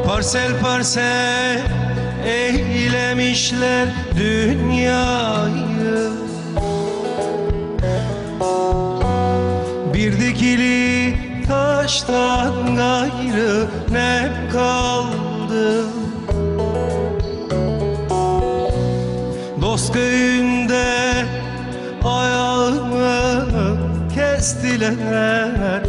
Parsel parsel eylemişler dünyayı. Bir dikili taştan gayrı ne kaldı? Dost köyünde ayağımı kestiler.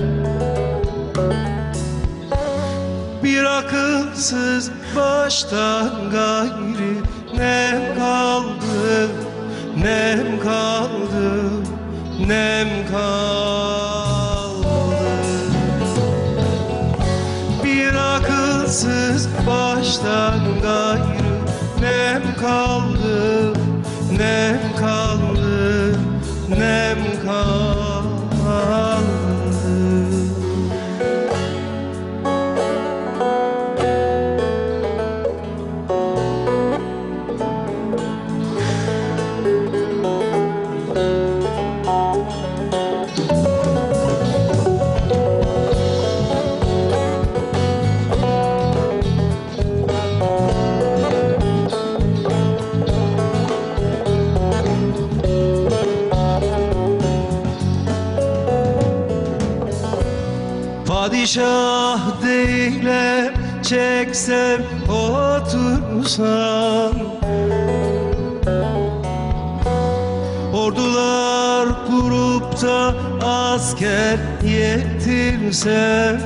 Bir akılsız baştan gayrı nem kaldı, nem kaldı, nem kaldı. Bir akılsız baştan gayrı nem kaldı, nem kaldı, nem kaldı. Padişah değilim, çeksem otursam, ordular kurup da asker yetirsem,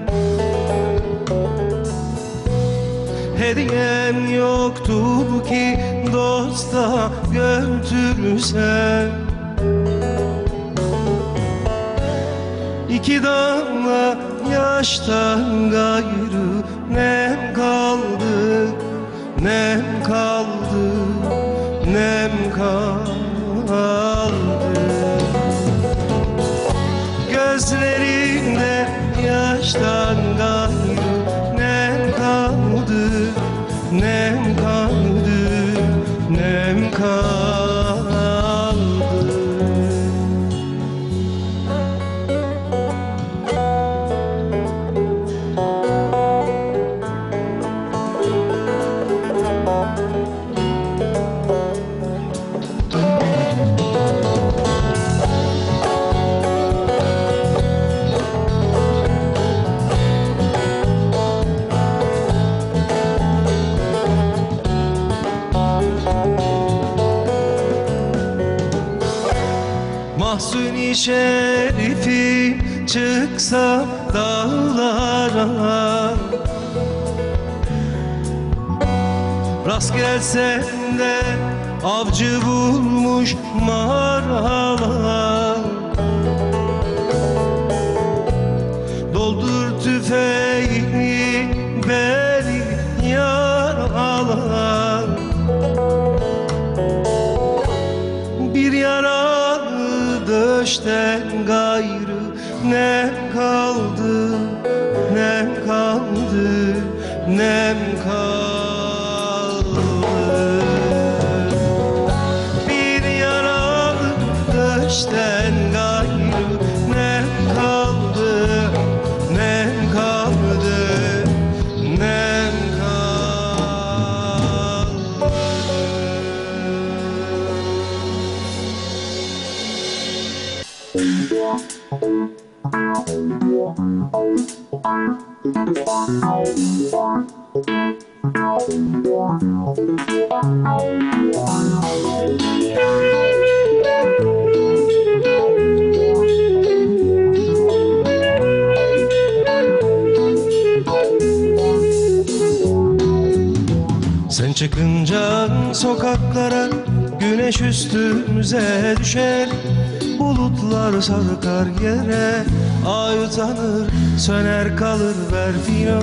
hediyem yoktur ki dosta götürsem. İki damla yaştan gayrı nem kaldı, nem kaldı, nem kaldı. Gözlerinde yaştan gayrı nem kaldı, nem kaldı, nem kaldı. Mahzuni şerifi çıksa dağlara, rast gelsen de avcı bulmuş maralar. Doldur tüfeğini beni yaralar. Bir yaralı döşten gayrı nem kaldı, nem kaldı, nem kaldı. Bir yaralı döşten gayrı nem kaldı, nem kaldı, nem kaldı. Sen çıkınca sokaklara güneş üstümüze düşer. Bulutlar sarkar yere, ay utanır, söner kalır vertigo.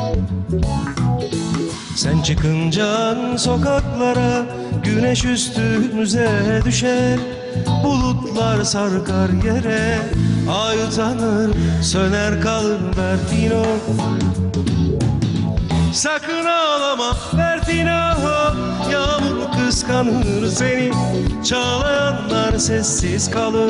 Sen çıkınca sokaklara güneş üstümüze düşer. Bulutlar sarkar yere, ay utanır, söner kalır vertigo. Sakın ağlama Bertina, yağmur kıskanır seni. Çağlayanlar sessiz kalır,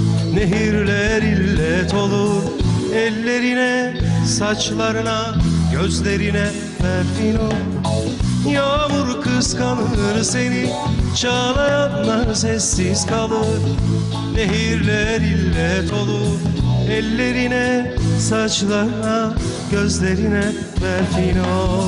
nehirler illet olur. Ellerine, saçlarına gözlerine Berfino. Yağmur kıskanır seni, çağlayanlar sessiz kalır. Nehirler illet olur ellerine, saçlarına, gözlerine Berfino.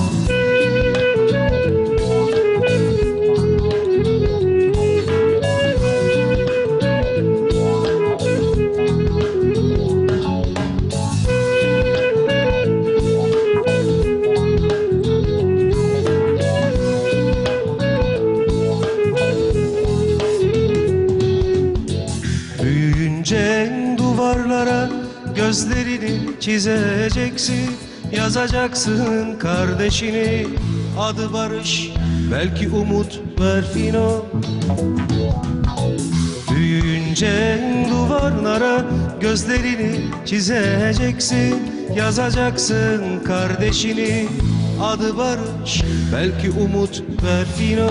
Büyüyünce duvarlara gözlerini çizeceksin, yazacaksın kardeşini, adı Barış, belki Umut Berfino. Büyüyünce duvarlara gözlerini çizeceksin, yazacaksın kardeşini, adı Barış, belki Umut Berfino.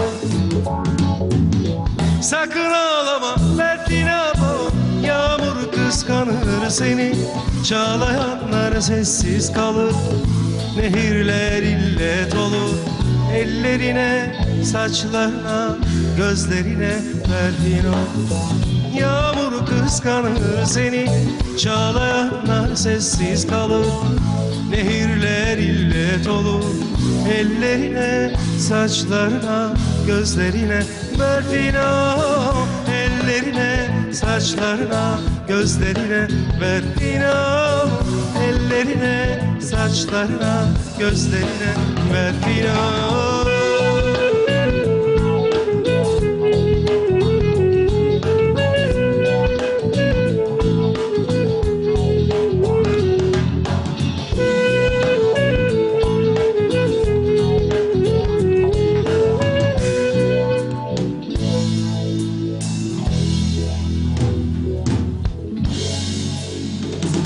Sakın ağlama Berfino, yağmur kıskanır seni, çağlayanlar sessiz kalır. Nehirler illet olur ellerine, saçlarına, gözlerine Berfino. Yağmur kıskanır seni, çağlayanlar sessiz kalır. Nehirler illet olur ellerine, saçlarına, gözlerine Berfino. Ellerine, saçlarına, gözlerine Berfino. Ellerine, saçlarına, gözlerine Berfino.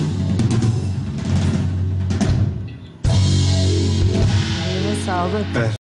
Sağlık.